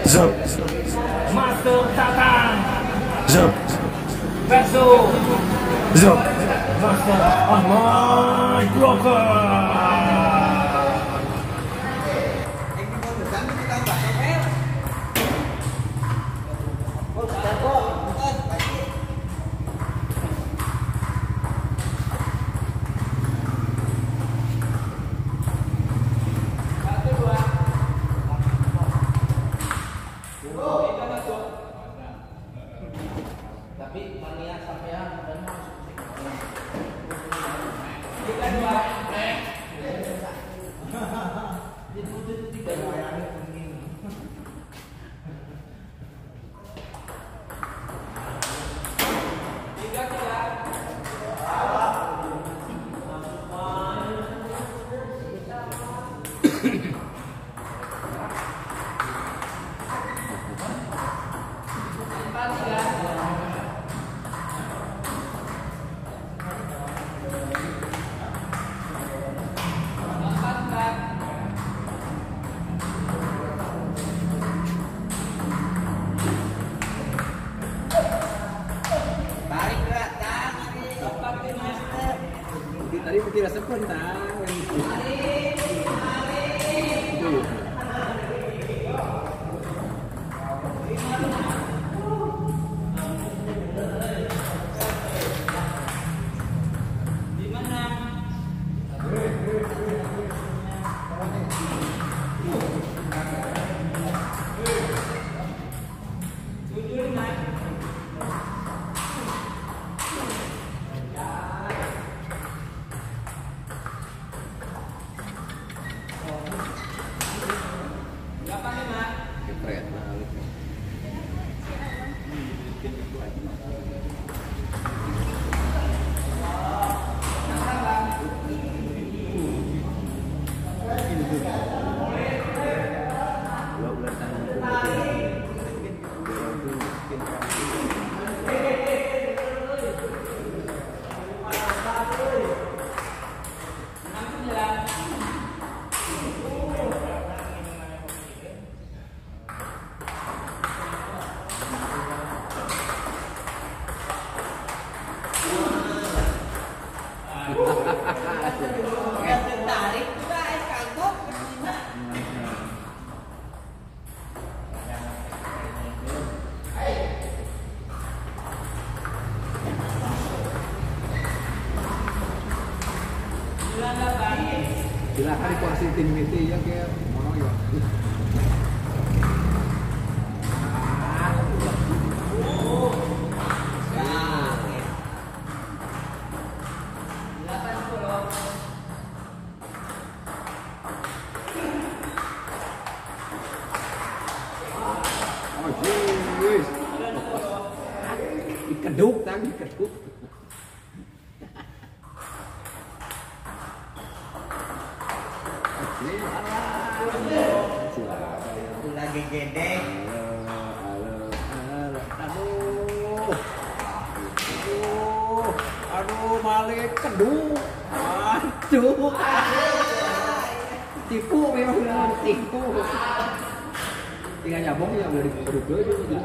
Zup. Master Tatan Zup. versus Zup. Master Ahmad Broker. Tapi mania sampean dan tadi tidak sebentar. Silakan positivity ya kayak mono ya. Keduk tadi keduk. lagi gede. Aduh, balik keduk. Aduh. Tipu memang tipu. Tinggal nyambung ya udah dipeduk dulu.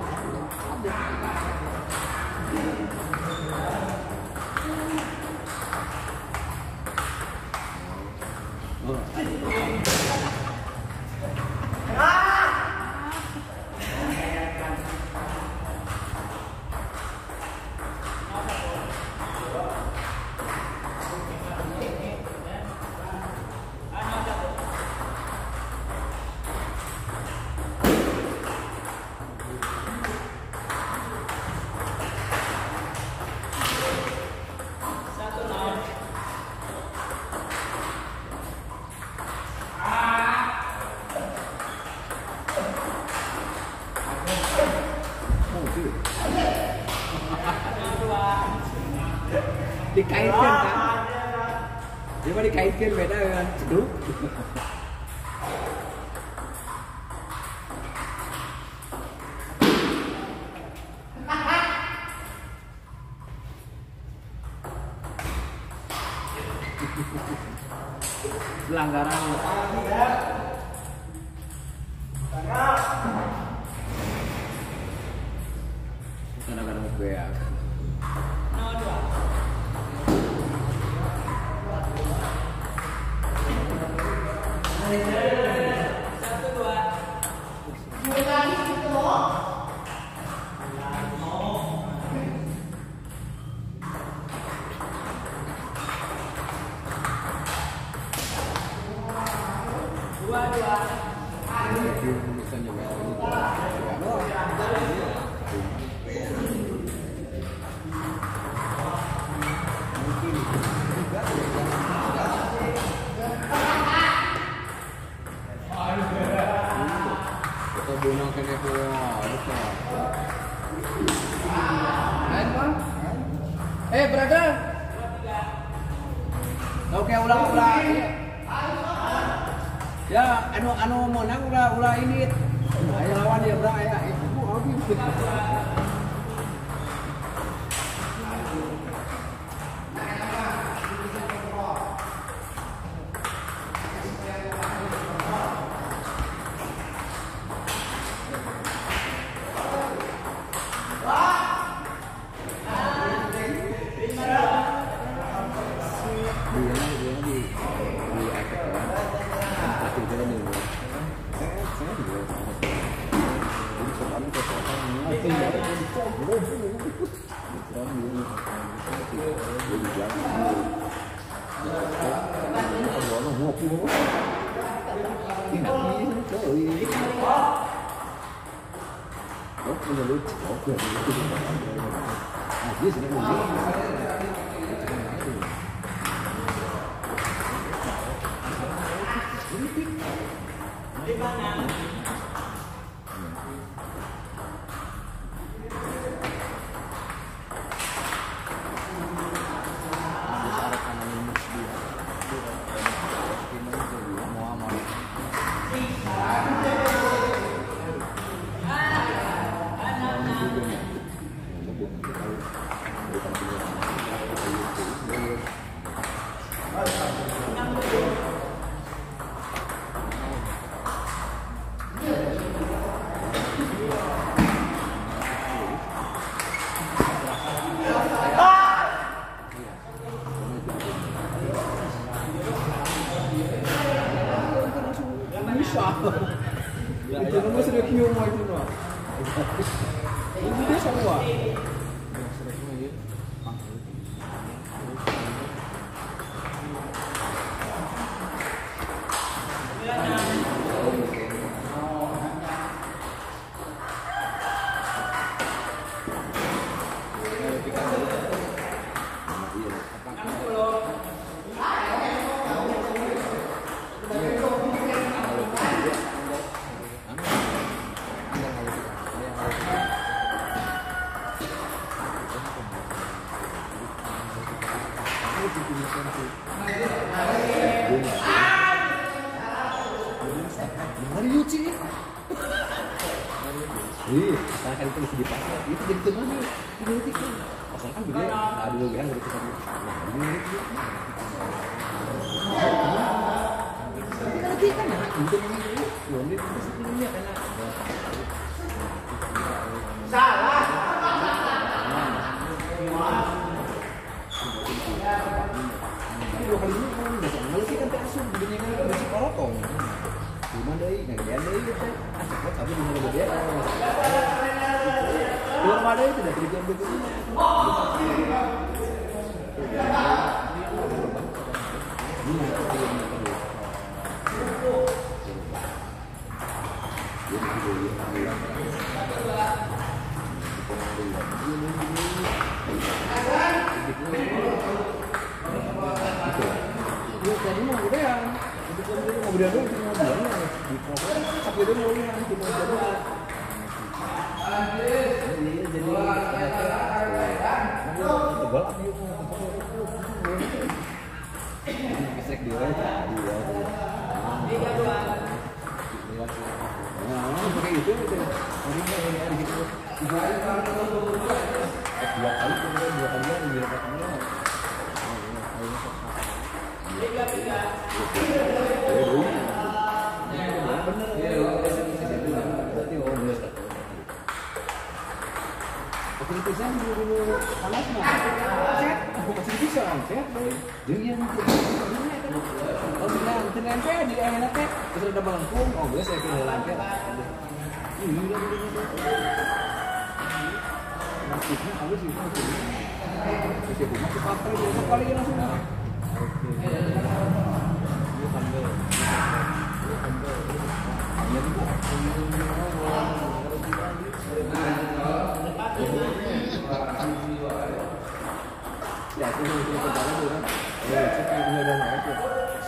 Dikaitkan kan? Dia mah dikaitkan beda dengan ceduk. Pelanggaran. Kadang-kadang beak. Brother. Oke, ulang. Ya, anu menang ulah ini. Ayo lawan dia, Bro. Aya itu habis. Itu nomor sudah kiu mau itu no. Itu dia semua. Kan itu masih dipakai, itu jadi teman ini kan, asalkan dia ada yang dari kita. Nanti kan anak itu ini sebelumnya karena salah. Dua kali ini kan biasa, kalau sih kan terasum begini kan masih korotong. Gimana deh, nggak ada itu teh, acak tapi di mana dia? Belum ada itu dah kerjaan begitu. Jadi mau udah, mau udah dulu, mau bilang di program, tapi dia mau lihat cuma jadi. Oke, bisa dulu panas mah. Set, aku masih bisa set. Jadi yang oh bilang tenan teh di enak teh terus ada melengkung. Oh, geus saya kira lancar. Ini udah maksudnya aku sih mau sih. Bisa buka ke pakai besok kali langsung. Oke. Ini handle. Ya, itu kita jalan dulu kan. Cek ini ada naik ya.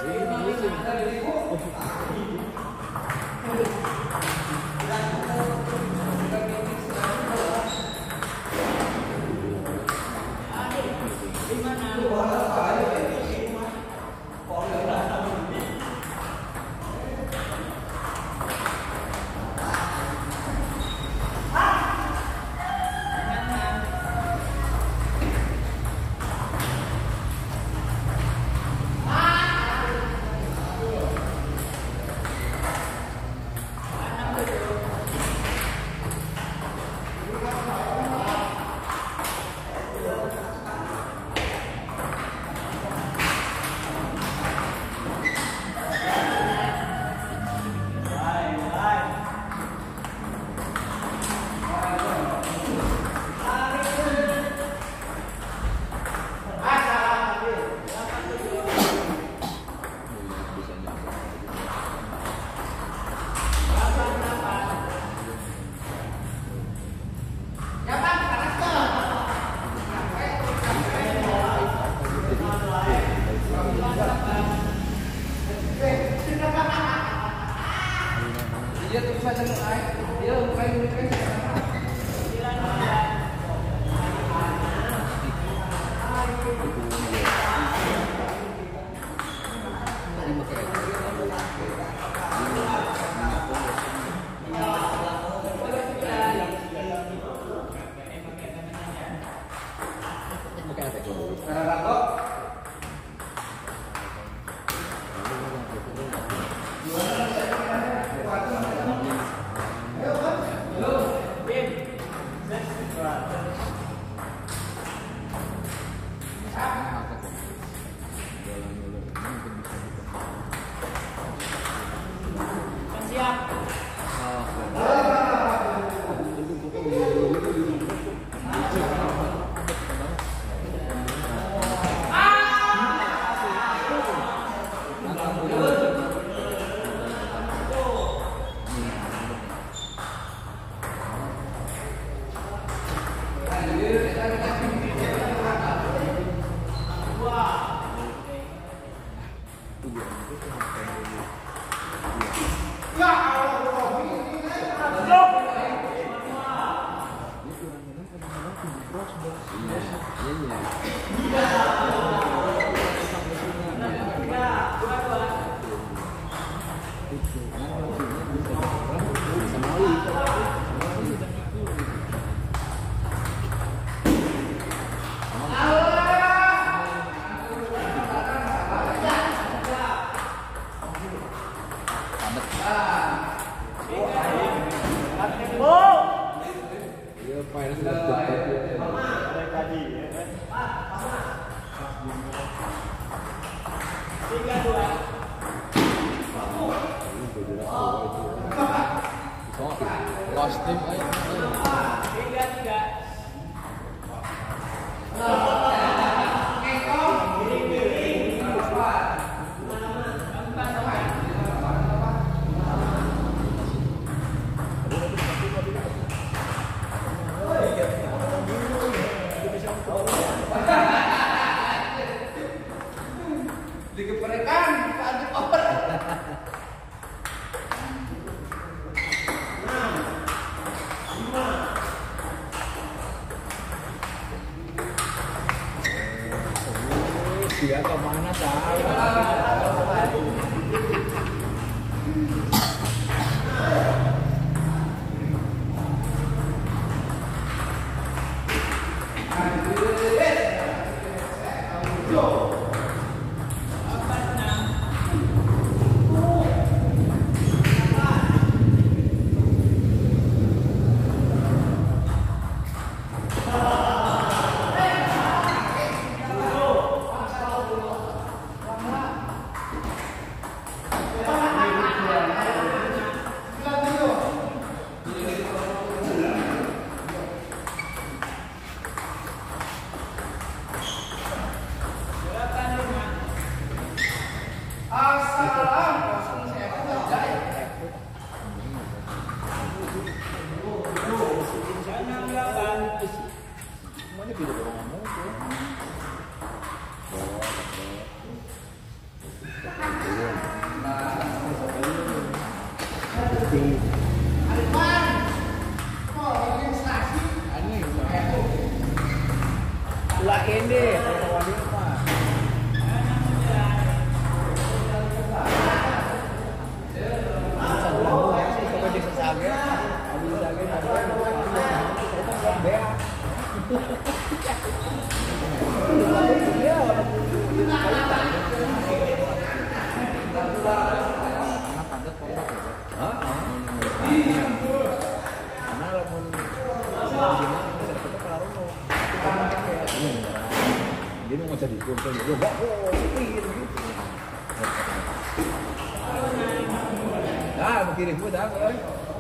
Dia kemana saya? Semuanya video orang ngomong tuh. Lah ini kalau wanita mah. Jadi mau jadi kunci juga, nah, berkirim pun dah, kan?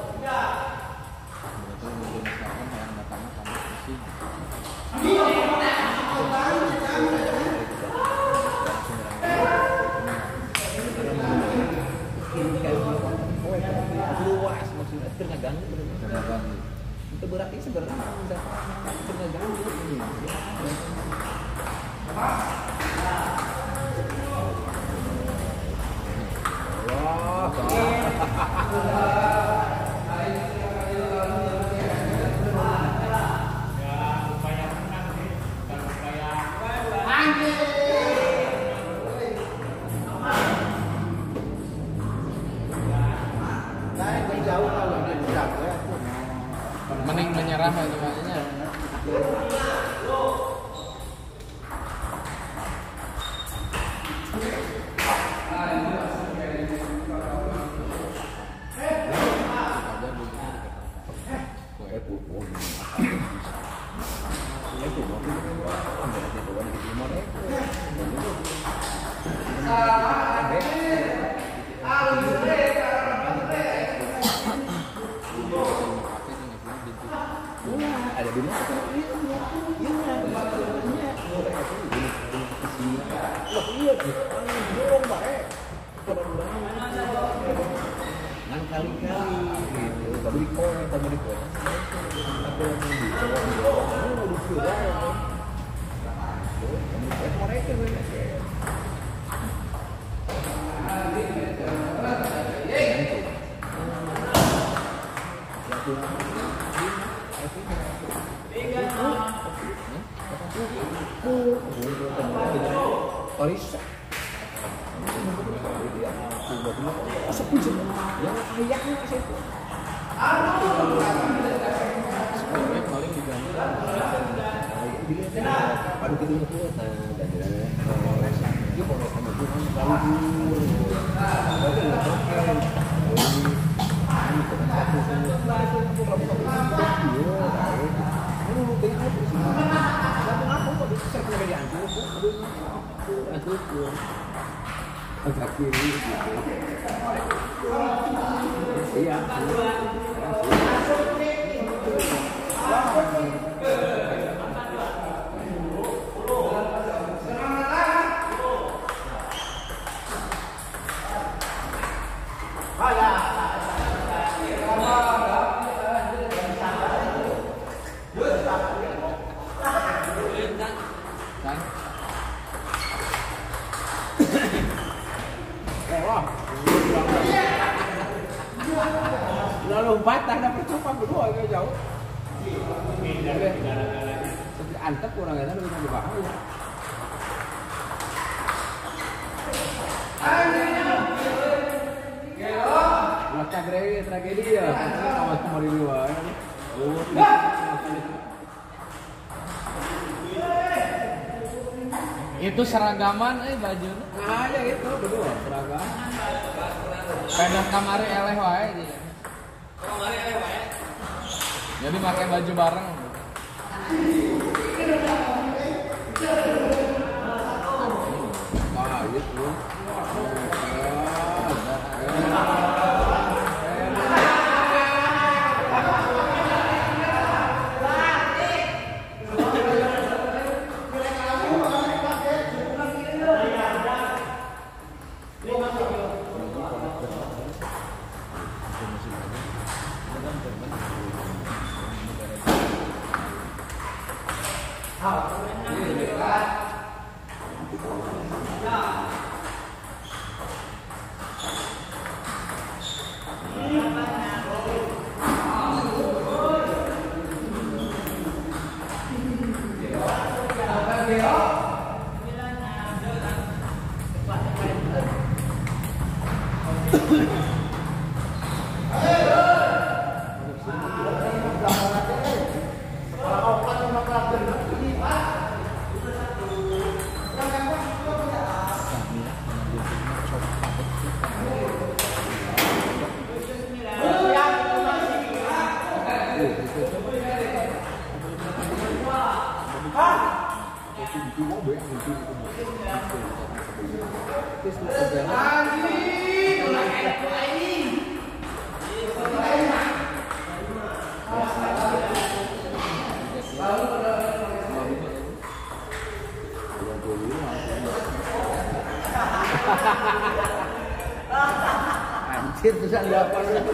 Luas maksudnya terganggu, itu berarti sebenarnya terganggu ini. Mending menyerah itu makanya. Ada di mana? Kan kali-kali gitu, beli koin, beli koin. Aku yang beli, mau disuruh ya. Mereka Parisa. Sepi sih. Yang ayahnya ke situ. Sebenarnya paling diganti. Padu kita itu dan dia boleh sama Tuhan lalu agak kiri gitu. Iya. Lalu batah dapat cupang berdua agak jauh. Antep kurang ada lebih dari bahaya. Laka tragedi ya, sama kemarin dua. Itu seragaman baju. Nah, ya itu berdua seragam. Pedah kamari eleh wae dia. Jadi pakai baju bareng. Ah, gitu. Anjir, terus ada apa lagi?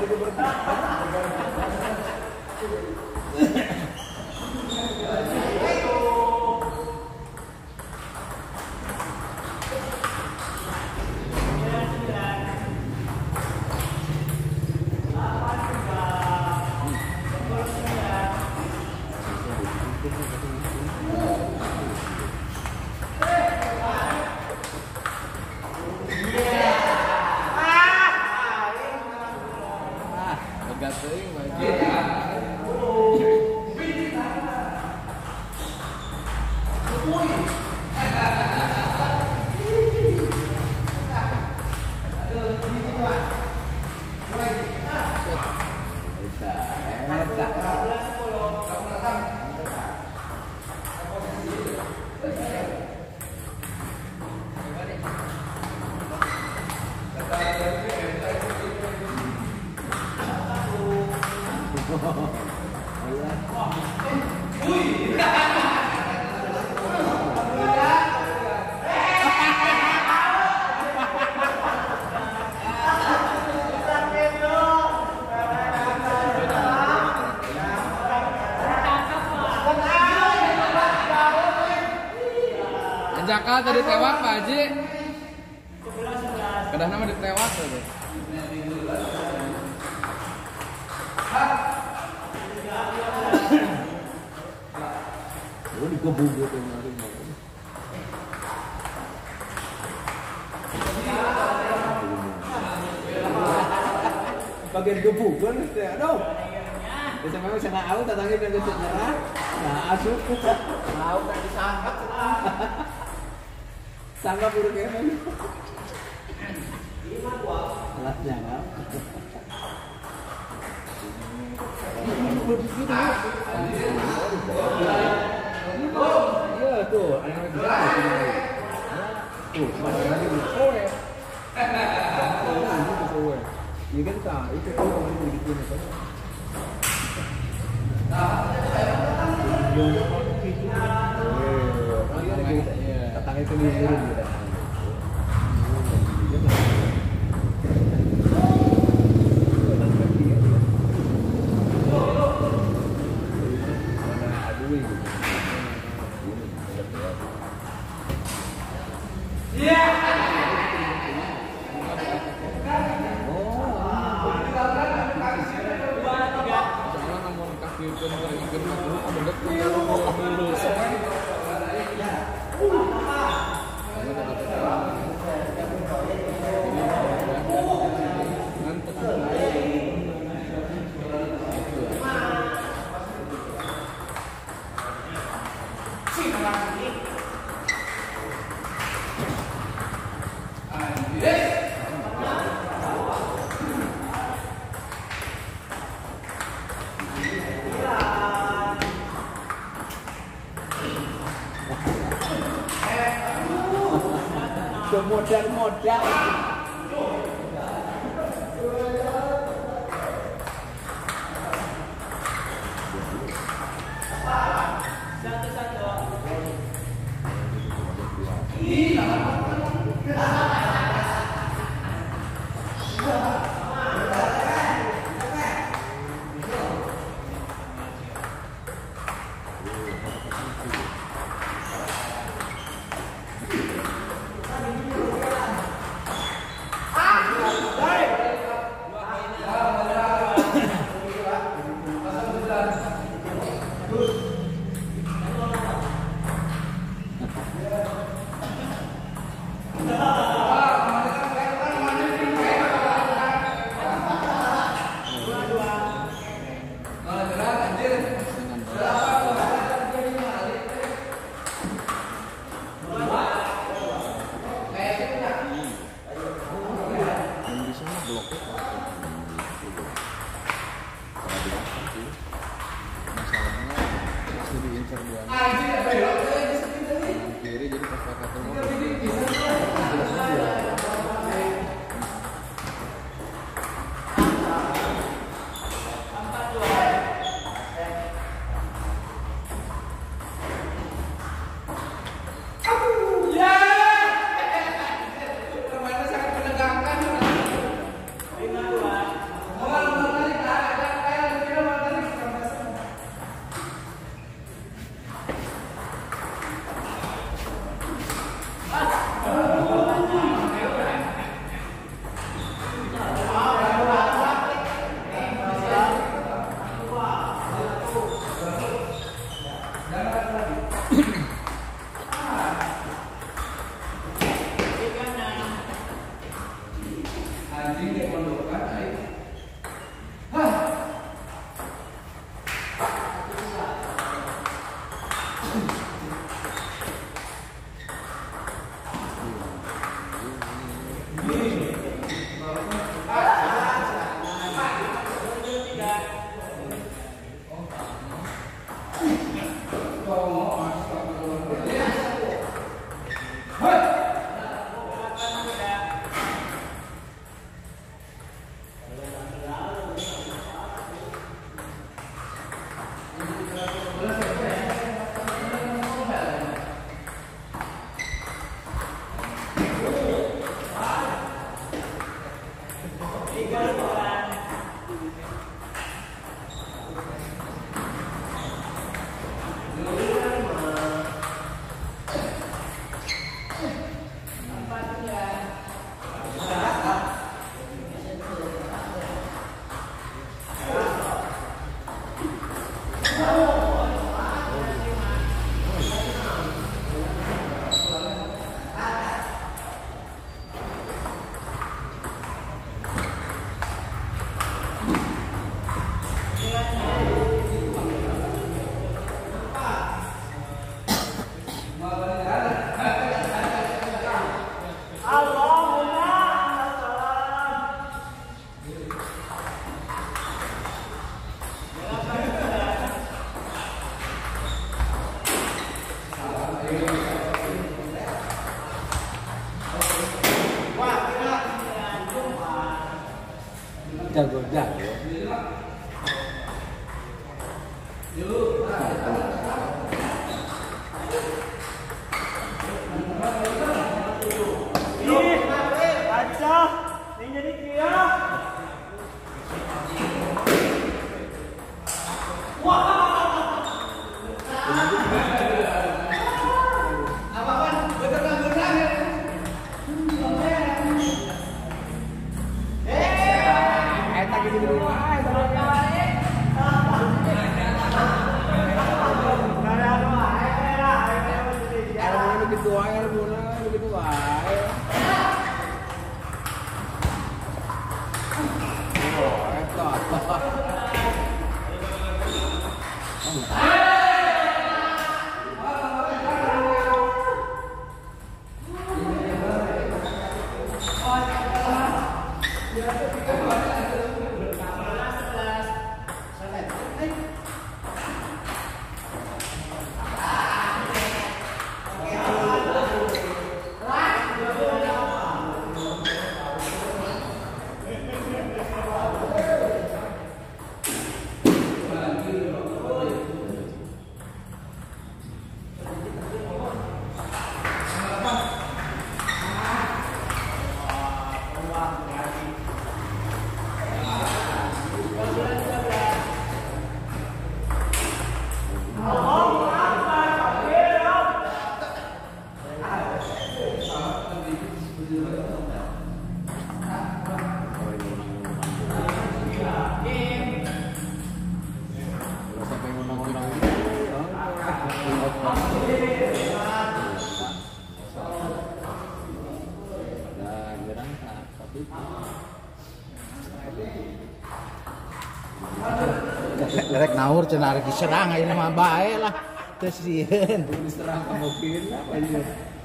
Pegat teuing baju. Jakal tadi tewak Pak Haji. Kedah nama ditewak tuh. Lu dikebuk gitu kemarin. Bagian gebuk kan aduh. Bisa memang sana au tatangin dengan sejarah. Nah, asup mau kan disangkap. Sanggap buruk ya kan? Alas jangan. Iya tuh, ada bisa tuh, mana lagi kowe. Iya kan kak, itu tuh orang bikin itu. Tatangnya itu diurun gitu. Modal-modal. Jago-jago. Rek naur cenah rek diserang ayeuna mah bae lah. Teu sieun. Diserang kamu kira apa ini?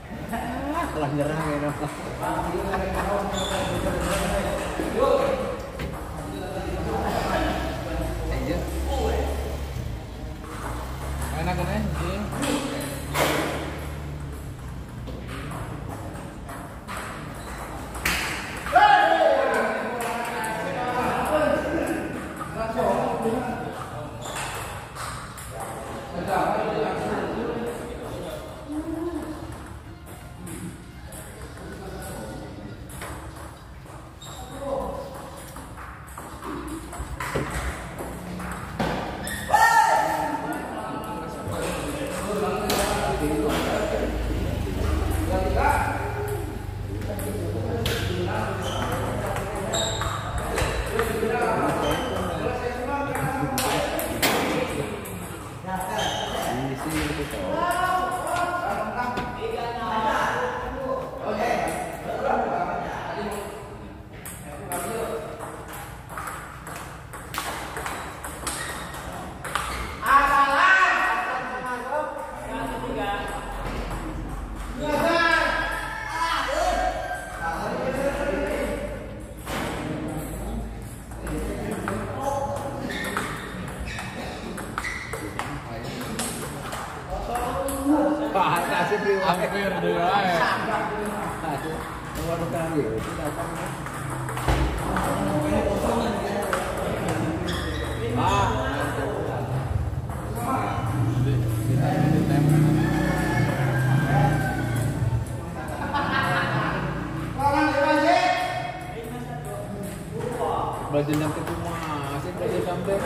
Telah nyerang ya. Enak kan ya? Hampir dua ya. Baru kali itu datang. Baju yang ketemu masih baju sampai.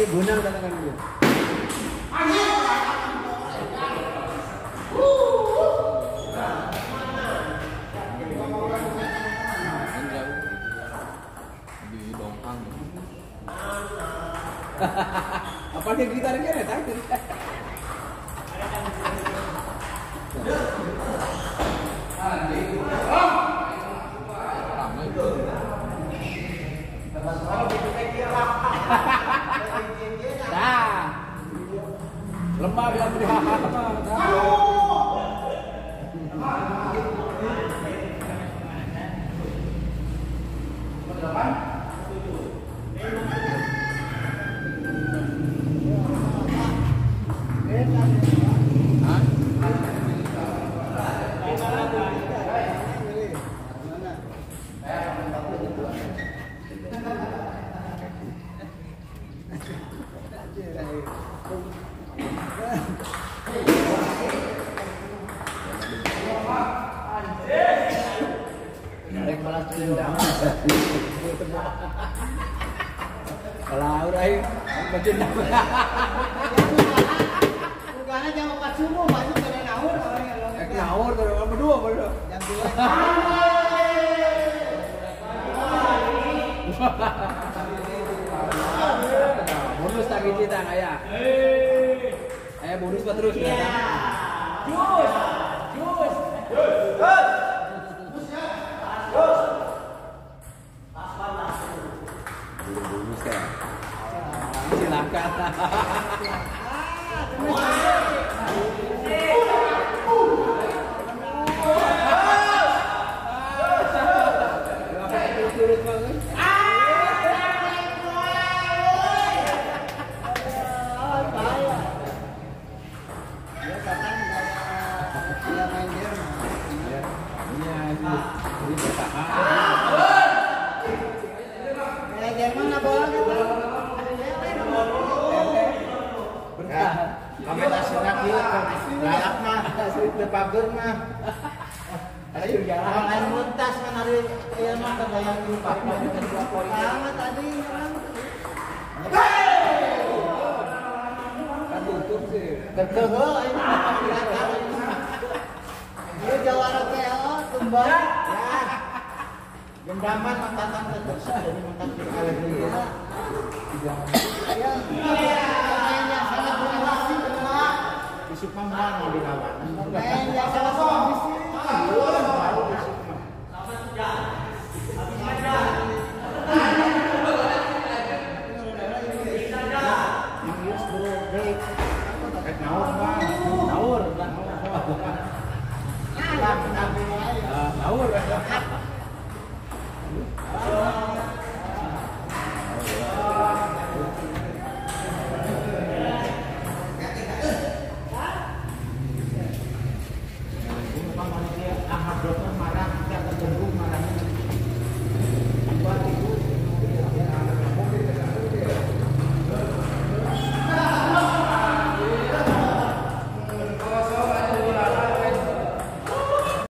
Bonang datangkan dia. Di Dongkang. Apa dia gitarnya ya tadi? Ramai itu. Dah. Lemah bilang beri Rek balas dendam. Kalau udah baca dendam. Bukannya jam 4 subuh masuk ke ngawur orangnya. Ngawur terus berdua. Jam 2. Bonus tak gitu tak ayah. Ayah bonus pak terus ya. Bonus ya. Silakan. Turut banget. Jerman bola gitu. Kami tak senang dia, galak mah, depager mah. Ayo jalan. Lain muntas kan hari ya mah kebayang di Papua dengan 2 poin. Sama tadi orang. Kan tutup sih. Kekehe ini kelihatan. Dia jawara PLO tumbang. Ya. Gendaman mengatakan terus jadi mentak di alegri. Ya. Pemainnya sangat berhasil semua. Disuka mana di lawan. Pemainnya sangat berhasil.